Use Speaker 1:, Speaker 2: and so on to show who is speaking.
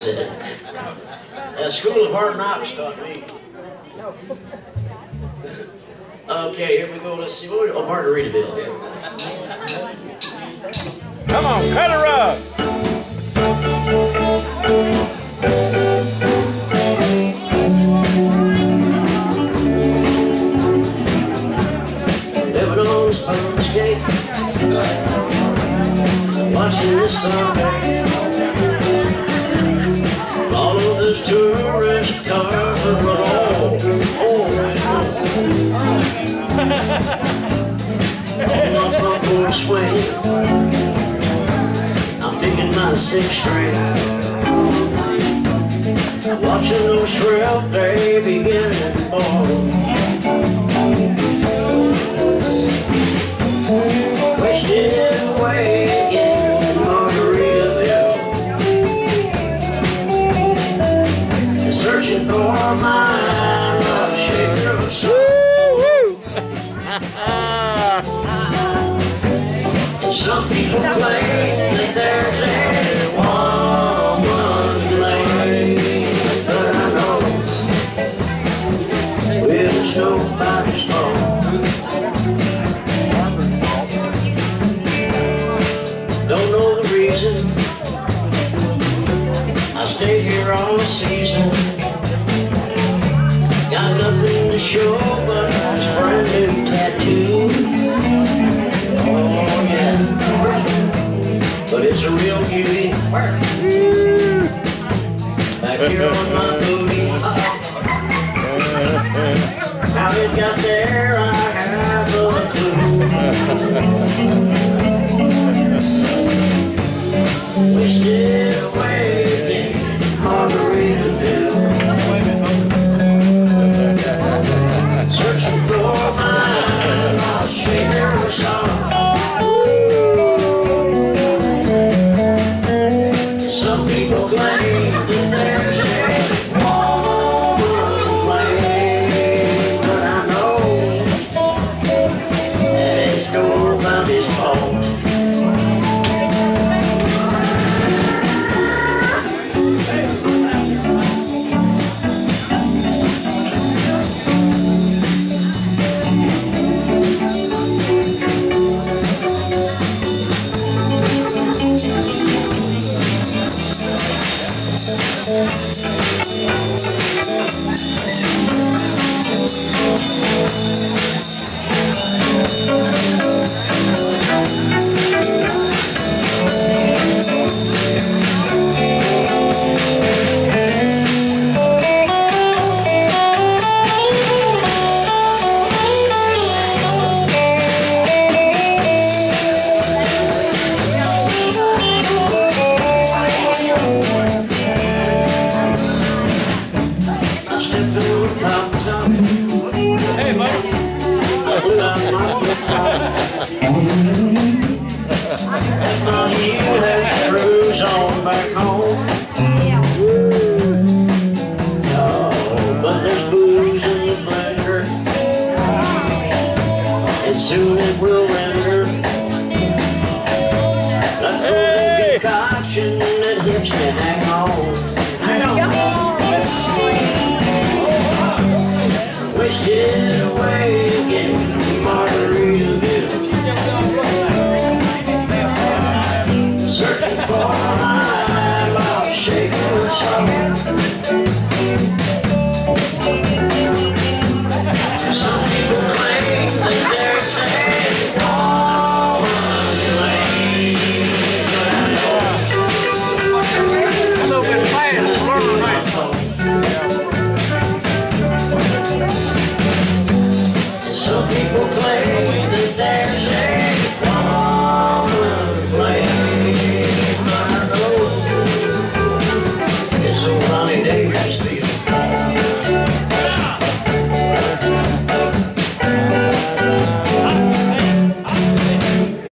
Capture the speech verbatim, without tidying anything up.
Speaker 1: That School of Hard Knocks taught me. Okay, here we go. Let's see. What we, oh, Margaritaville. Yeah.
Speaker 2: Come on, cut her up.
Speaker 1: Living on the sponge cake, watching the sun. All of this tourist cars are all over. All up on board swing, I'm picking my six string, watching those shrimp, they begin to fall. Wasted away in Margaritaville, searching for my love shaker of soul. Some people claim that there's a woman to blame, but I know it's nobody's fault. Don't know the reason I stay here all season. Got nothing to show but this brand new tattoo. Oh yeah, but it's a real beauty. Back here on my booty. How it got there, I have no clue. Wasted away in Margaritaville, searching for my lost shaker of song. Some people claim that there's a woman flame, but I know that it's nobody's fault.
Speaker 2: Hey, Mike.
Speaker 1: My heel had cruise on back home. Oh, but there's booze in the blender, and soon it will render. Like a concoction that hips to hang on. Hang on. Wasted away in Margaritaville, searching for my lost shaker of soul.